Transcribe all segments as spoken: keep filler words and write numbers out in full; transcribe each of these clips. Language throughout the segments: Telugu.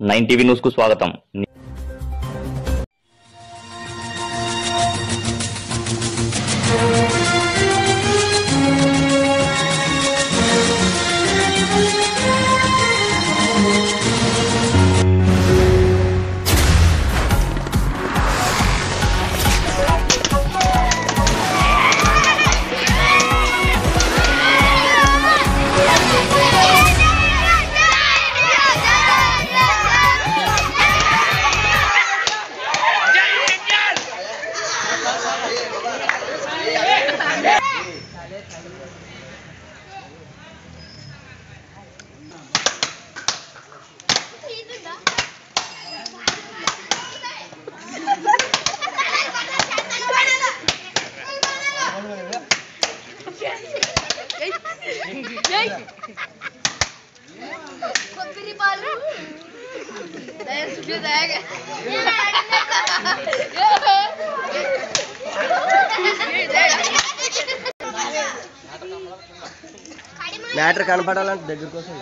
నైన్ టీవీ న్యూస్ కు స్వాగతం. మ్యాటర్ కనపడాలంటే దగ్గర కోసం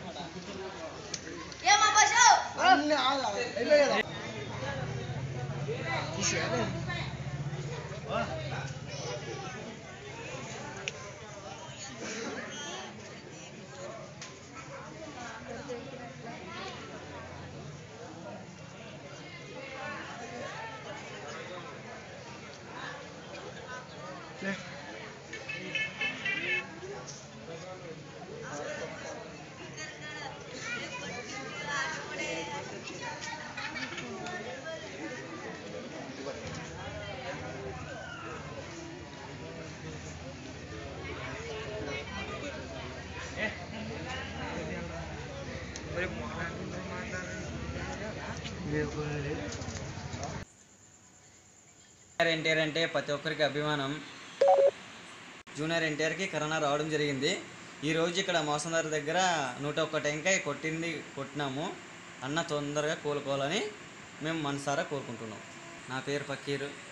ఎన్టీఆర్ అంటే ప్రతి ఒక్కరికి అభిమానం. జూనియర్ ఎన్టీఆర్కి కరోనా రావడం జరిగింది. ఈరోజు ఇక్కడ మోసందారు దగ్గర నూట ఒక్క టెంకాయ కొట్టింది కొట్టినాము. అన్న తొందరగా కోలుకోవాలని మేము మనసారా కోరుకుంటున్నాం. నా పేరు ఫకీరు.